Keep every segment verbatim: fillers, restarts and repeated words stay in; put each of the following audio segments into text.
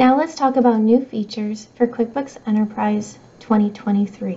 Now let's talk about new features for QuickBooks Enterprise twenty twenty-three.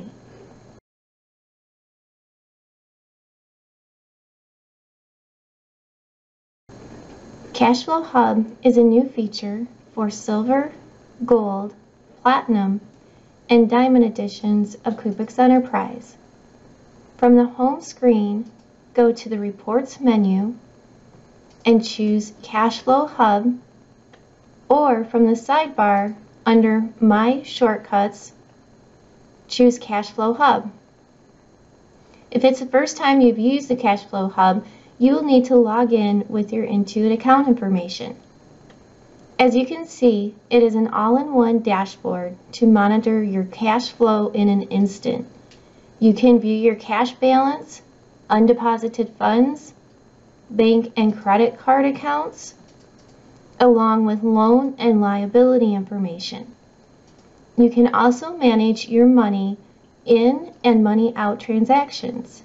Cash Flow Hub is a new feature for Silver, Gold, Platinum, and Diamond editions of QuickBooks Enterprise. From the home screen, go to the Reports menu and choose Cash Flow Hub, or from the sidebar under My Shortcuts, choose Cash Flow Hub. If it's the first time you've used the Cash Flow Hub, you will need to log in with your Intuit account information. As you can see, it is an all-in-one dashboard to monitor your cash flow in an instant. You can view your cash balance, undeposited funds, bank and credit card accounts, along with loan and liability information. You can also manage your money in and money out transactions.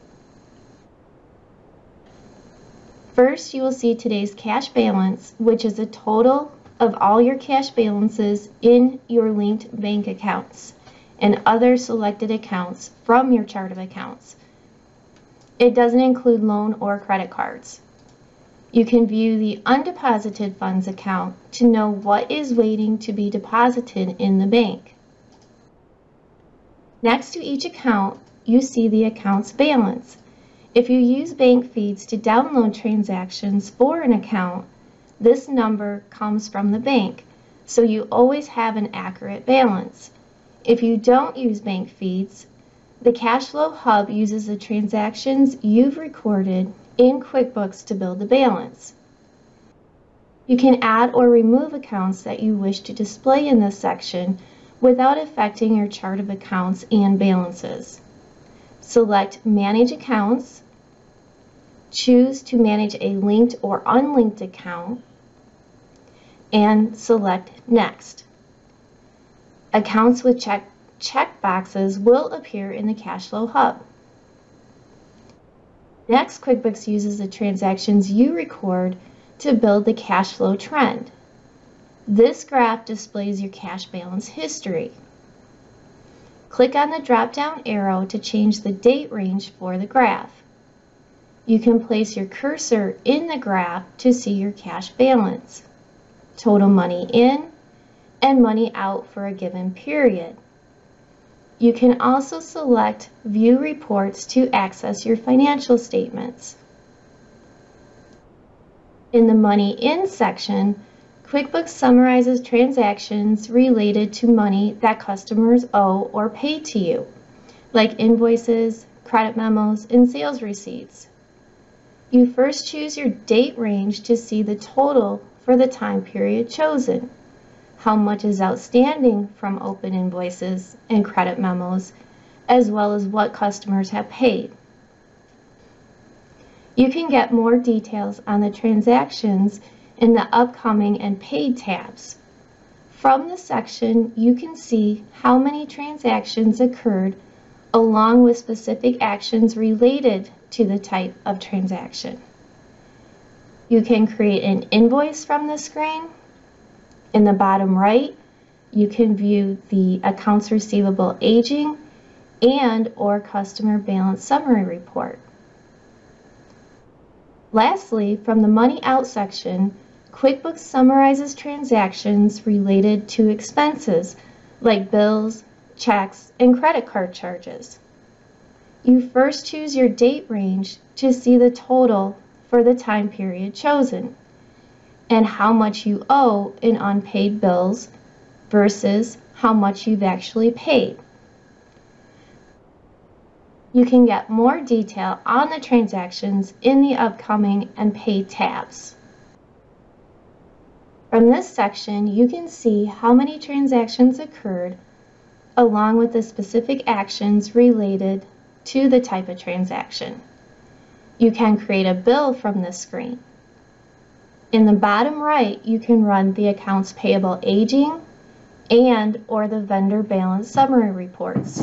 First, you will see today's cash balance, which is a total of all your cash balances in your linked bank accounts and other selected accounts from your chart of accounts. It doesn't include loan or credit cards. You can view the undeposited funds account to know what is waiting to be deposited in the bank. Next to each account, you see the account's balance. If you use bank feeds to download transactions for an account, this number comes from the bank, so you always have an accurate balance. If you don't use bank feeds, the Cash Flow Hub uses the transactions you've recorded in QuickBooks to build the balance. You can add or remove accounts that you wish to display in this section without affecting your chart of accounts and balances. Select Manage Accounts, choose to manage a linked or unlinked account, and select Next. Accounts with check, check boxes will appear in the Cash Flow Hub. Next, QuickBooks uses the transactions you record to build the cash flow trend. This graph displays your cash balance history. Click on the drop-down arrow to change the date range for the graph. You can place your cursor in the graph to see your cash balance, total money in, and money out for a given period. You can also select View Reports to access your financial statements. In the Money In section, QuickBooks summarizes transactions related to money that customers owe or pay to you, like invoices, credit memos, and sales receipts. You first choose your date range to see the total for the time period chosen, how much is outstanding from open invoices and credit memos, as well as what customers have paid. You can get more details on the transactions in the Upcoming and Paid tabs. From the section, you can see how many transactions occurred along with specific actions related to the type of transaction. You can create an invoice from the screen. In the bottom right, you can view the accounts receivable aging and or customer balance summary report. Lastly, from the Money Out section, QuickBooks summarizes transactions related to expenses like bills, checks, and credit card charges. You first choose your date range to see the total for the time period chosen and how much you owe in unpaid bills versus how much you've actually paid. You can get more detail on the transactions in the Upcoming and Paid tabs. From this section, you can see how many transactions occurred along with the specific actions related to the type of transaction. You can create a bill from this screen. In the bottom right, you can run the accounts payable aging and or the vendor balance summary reports.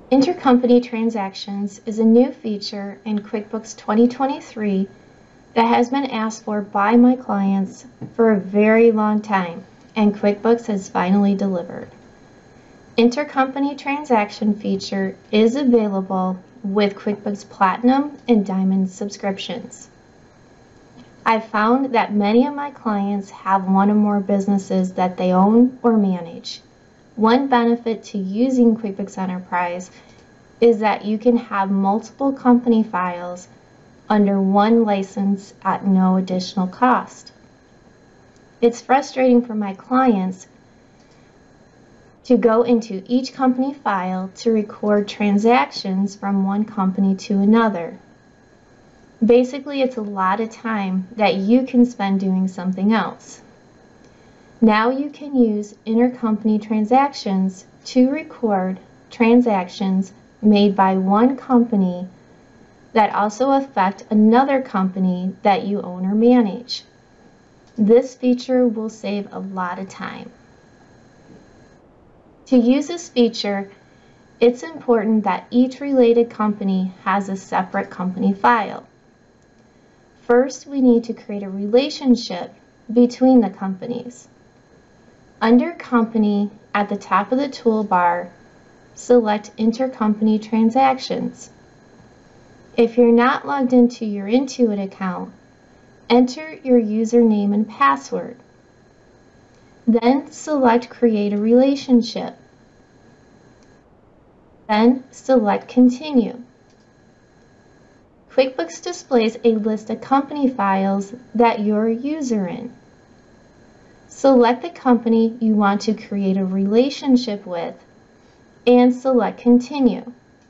Intercompany Transactions is a new feature in QuickBooks twenty twenty-three that has been asked for by my clients for a very long time, and QuickBooks has finally delivered. Intercompany Transaction feature is available with QuickBooks Platinum and Diamond subscriptions. I've found that many of my clients have one or more businesses that they own or manage. One benefit to using QuickBooks Enterprise is that you can have multiple company files under one license at no additional cost. It's frustrating for my clients to go into each company file to record transactions from one company to another. Basically, it's a lot of time that you can spend doing something else. Now you can use Intercompany Transactions to record transactions made by one company that also affect another company that you own or manage. This feature will save a lot of time. To use this feature, it's important that each related company has a separate company file. First, we need to create a relationship between the companies. Under Company, at the top of the toolbar, select Intercompany Transactions. If you're not logged into your Intuit account, enter your username and password. Then select Create a Relationship. Then select Continue. QuickBooks displays a list of company files that you're a user in. Select the company you want to create a relationship with and select Continue.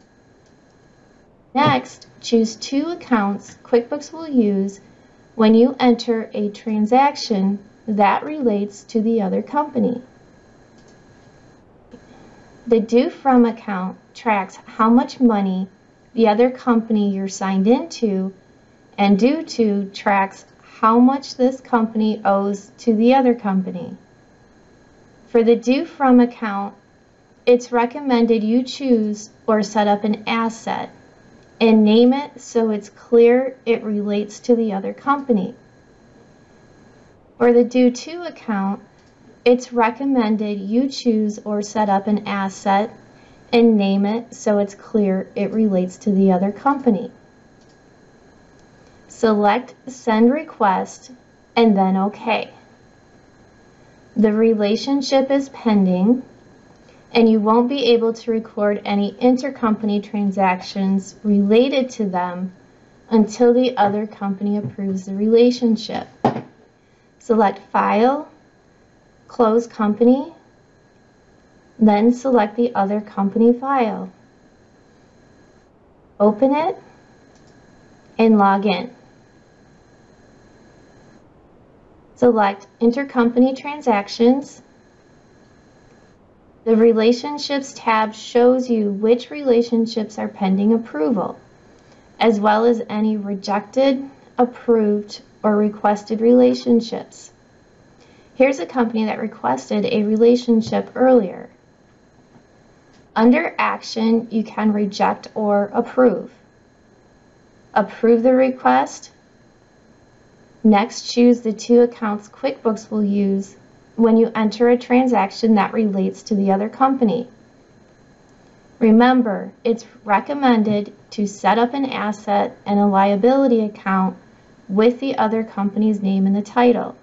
Next, choose two accounts QuickBooks will use when you enter a transaction that relates to the other company. The Due From account tracks how much money the other company you're signed into, and Due To tracks how much this company owes to the other company. For the Due From account, it's recommended you choose or set up an asset and name it so it's clear it relates to the other company. For the Due To account, it's recommended you choose or set up an asset and name it so it's clear it relates to the other company. Select Send Request and then OK. The relationship is pending, and you won't be able to record any intercompany transactions related to them until the other company approves the relationship. Select File, Close Company, then select the other company file. Open it and log in. Select Intercompany Transactions. The Relationships tab shows you which relationships are pending approval, as well as any rejected, approved, or requested relationships. Here's a company that requested a relationship earlier. Under Action, you can reject or approve. Approve the request. Next, choose the two accounts QuickBooks will use when you enter a transaction that relates to the other company. Remember, it's recommended to set up an asset and a liability account with the other company's name in the title.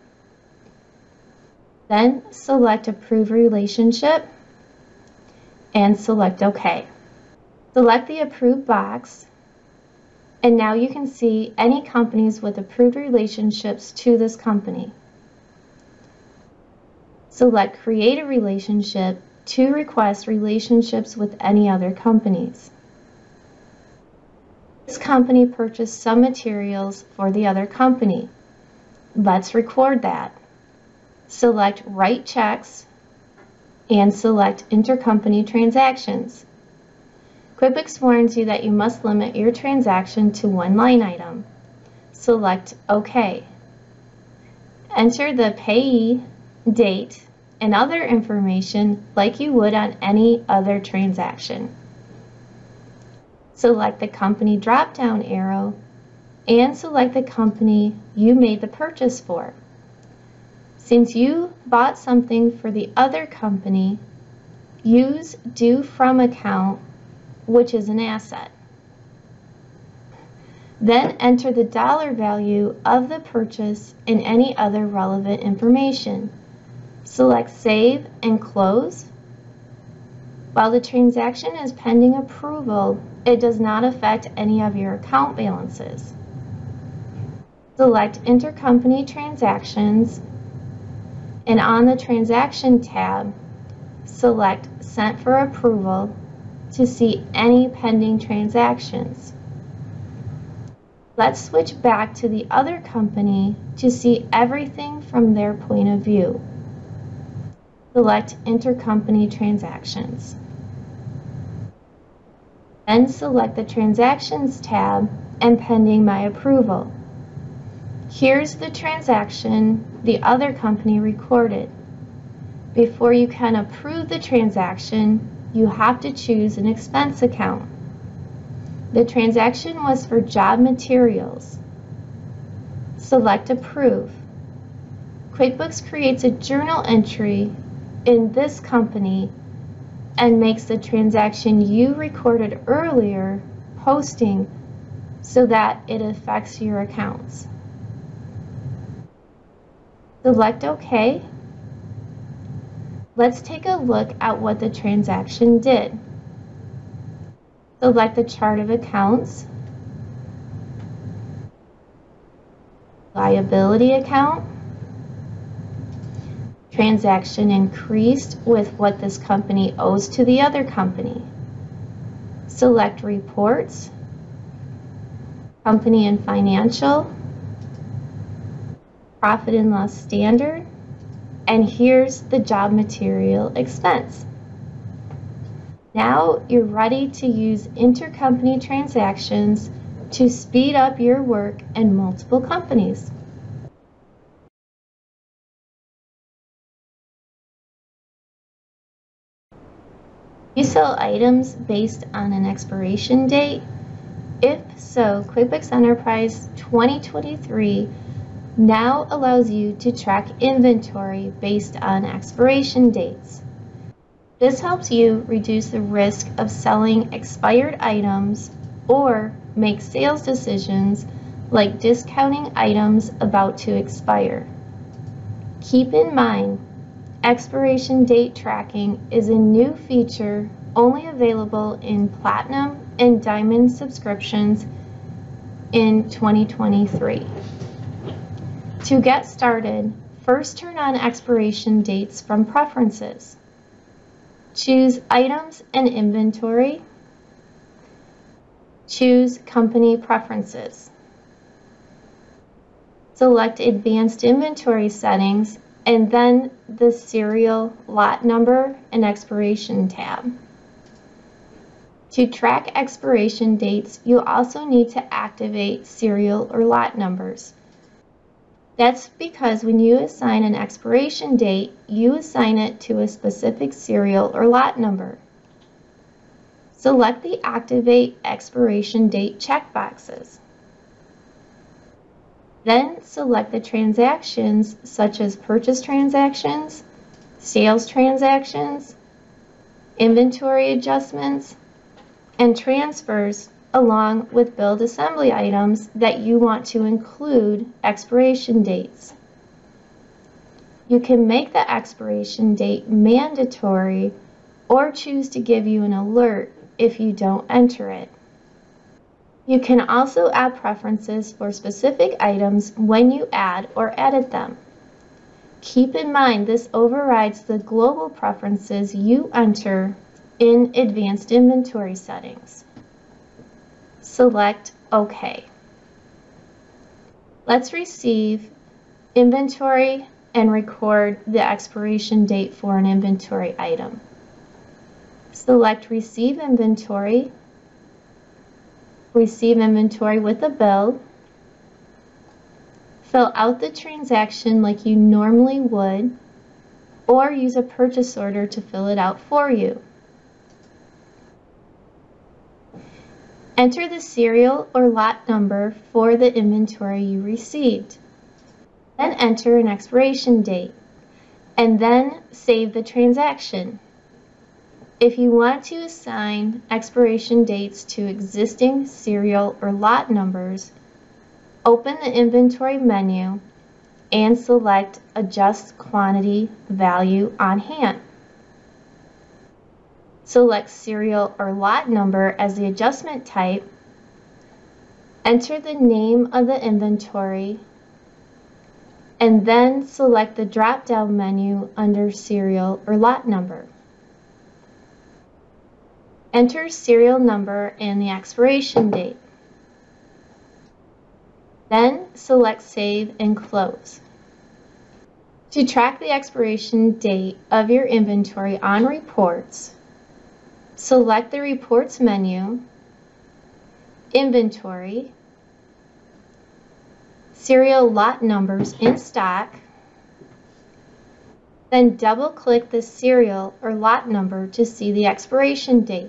Then select Approve Relationship and select OK. Select the Approved box, and now you can see any companies with approved relationships to this company. Select Create a Relationship to request relationships with any other companies. This company purchased some materials for the other company. Let's record that. Select Write Checks and select Intercompany Transactions. QuickBooks warns you that you must limit your transaction to one line item. Select OK. Enter the payee, date, and other information like you would on any other transaction. Select the company drop-down arrow and select the company you made the purchase for. Since you bought something for the other company, use Due From account, which is an asset. Then enter the dollar value of the purchase and any other relevant information. Select Save and Close. While the transaction is pending approval, it does not affect any of your account balances. Select Intercompany Transactions, and on the Transaction tab, select Sent for Approval to see any pending transactions. Let's switch back to the other company to see everything from their point of view. Select Intercompany Transactions. Then select the Transactions tab and Pending My Approval. Here's the transaction the other company recorded. Before you can approve the transaction, you have to choose an expense account. The transaction was for job materials. Select Approve. QuickBooks creates a journal entry in this company and makes the transaction you recorded earlier posting so that it affects your accounts. Select OK. Let's take a look at what the transaction did. Select the chart of accounts, liability account. Transaction increased with what this company owes to the other company. Select Reports, Company and Financial, Profit and Loss Standard, and here's the job material expense. Now you're ready to use intercompany transactions to speed up your work in multiple companies. You sell items based on an expiration date? If so, QuickBooks Enterprise twenty twenty-three now allows you to track inventory based on expiration dates. This helps you reduce the risk of selling expired items or make sales decisions like discounting items about to expire. Keep in mind, expiration date tracking is a new feature only available in Platinum and Diamond subscriptions in twenty twenty-three. To get started, first turn on expiration dates from Preferences. Choose Items and Inventory. Choose Company Preferences. Select Advanced Inventory Settings and then the Serial, Lot Number, and Expiration tab. To track expiration dates, you also need to activate serial or lot numbers. That's because when you assign an expiration date, you assign it to a specific serial or lot number. Select the Activate Expiration Date checkboxes. Then select the transactions such as purchase transactions, sales transactions, inventory adjustments, and transfers, along with billed assembly items that you want to include expiration dates. You can make the expiration date mandatory or choose to give you an alert if you don't enter it. You can also add preferences for specific items when you add or edit them. Keep in mind this overrides the global preferences you enter in Advanced Inventory Settings. Select OK. Let's receive inventory and record the expiration date for an inventory item. Select Receive Inventory. Receive inventory with a bill. Fill out the transaction like you normally would, or use a purchase order to fill it out for you. Enter the serial or lot number for the inventory you received. Then enter an expiration date, and then save the transaction. If you want to assign expiration dates to existing serial or lot numbers, open the inventory menu and select Adjust Quantity Value on Hand. Select serial or lot number as the adjustment type. Enter the name of the inventory, and then select the drop-down menu under serial or lot number. Enter serial number and the expiration date. Then select Save and Close. To track the expiration date of your inventory on Reports, select the Reports menu, Inventory, Serial Lot Numbers in Stock, then double-click the serial or lot number to see the expiration date.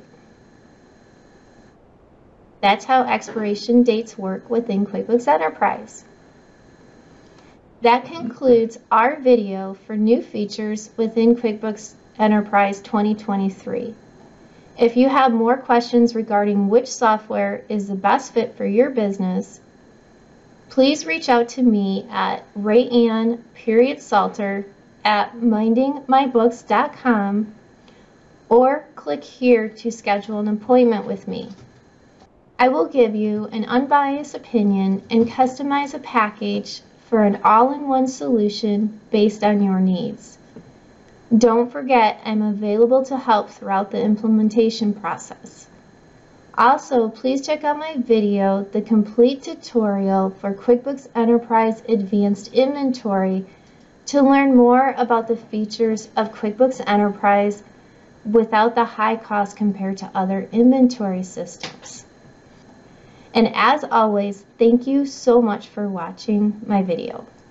That's how expiration dates work within QuickBooks Enterprise. That concludes our video for new features within QuickBooks Enterprise twenty twenty-three. If you have more questions regarding which software is the best fit for your business, please reach out to me at rayanne period salter at minding my books dot com or click here to schedule an appointment with me. I will give you an unbiased opinion and customize a package for an all-in-one solution based on your needs. Don't forget, I'm available to help throughout the implementation process. Also, please check out my video, the complete tutorial for QuickBooks Enterprise Advanced Inventory, to learn more about the features of QuickBooks Enterprise without the high cost compared to other inventory systems. And as always, thank you so much for watching my video.